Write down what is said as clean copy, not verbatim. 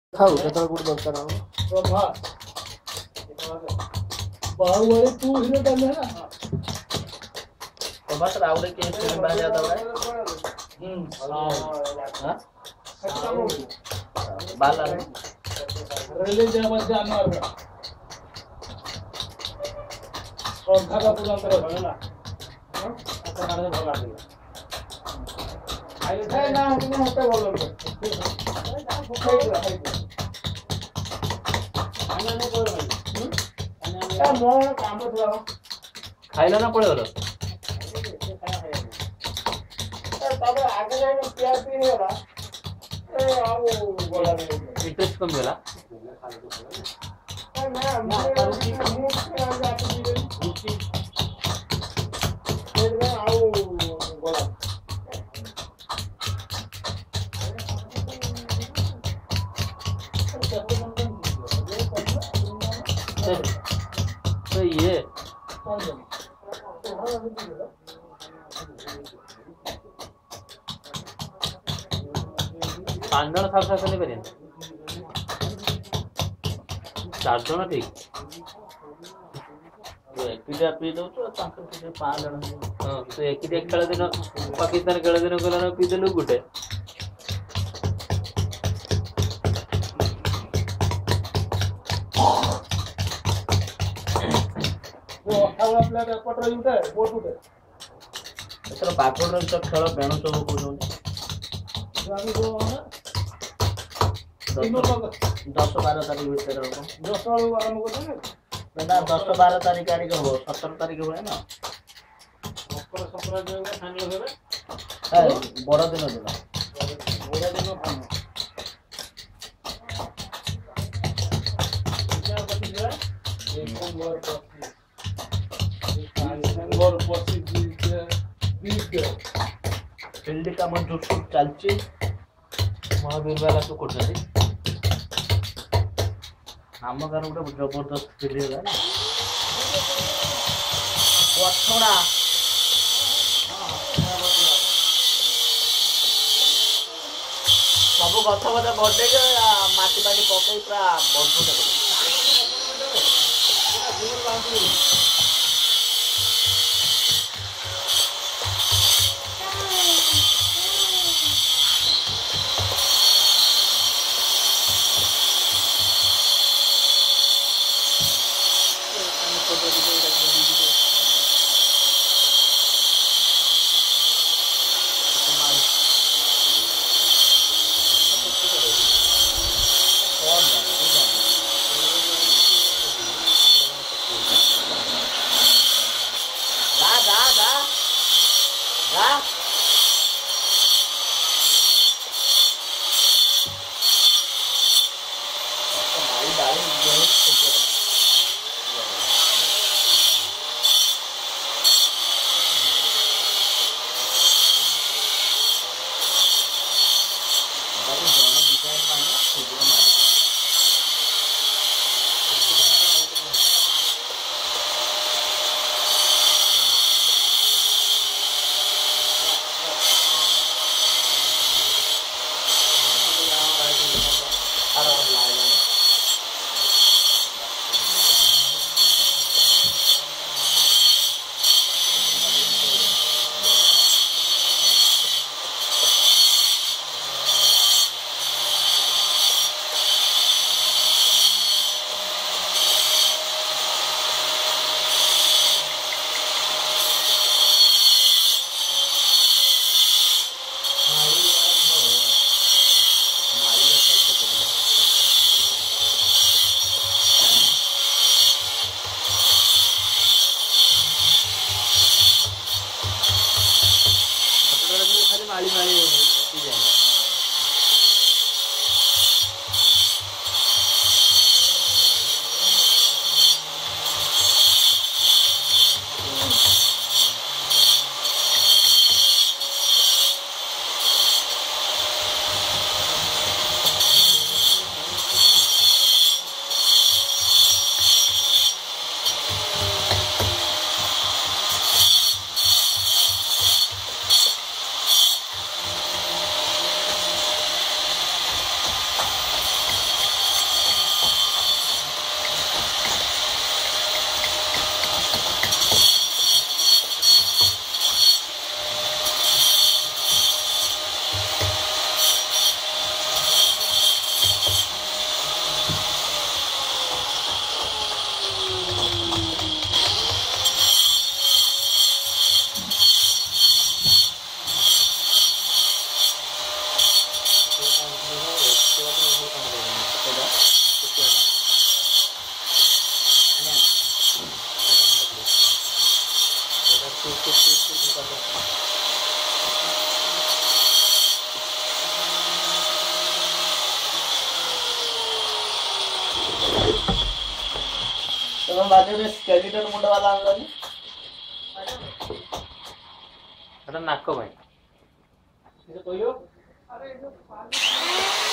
खाऊ केतळ गुड दरकार हो प्रभा बाहुबली तू हीरो टाइम है ना तो बस रावड़े के फिल्म बन जाता है हां बाला रिलीज है बस जानवर का श्रद्धा का पूरा तरह है ना अपन आने भगा दिया आई है ना हमने होते बोलो खाइला ना पड़े वाला तब आगे जाने प्यार भी नहीं हो रहा ए आओ बोला इंटरेस्ट कम होला ना रुचि आओ बोला तो ये पांच जन खाऊ सकते नहीं करें चार जन ठीक तो एकिटा पी दो तो तांकर पी पांच जन हां तो एकिटा खेल दिन पाकिस्तान खेल दिन गला पी देलु गुटे आपल्या पत्र उठे बोट उठे तर बाकोड रो खेळ बेणो सब कोजो आम्ही जो ना 10-12 तारीख भीतर हो 10 वाला आरंभ करते ना 10-12 तारीख आड़ी हो 17 तारीख हो ना मकर संक्रांति में फाइनल होवे है बड़ा दिन फाइनल क्या बची है एक नंबर और 25 फील्ड का मन जो चलची महावीर वाला तो करते हम गार गोटे जबरदस्त फील्ड है ना पछड़ा सब गछ गछ गडे माटी पाटी पकई पूरा बंधुटा माली माली पी जाएगा ତମ ବାଜରେ ସ୍କେଲିଟନ ମୁଣ୍ଡ ବାଲା ଆଣିଲନି ସେଟା ନାକ ପାଇଁ କହିବ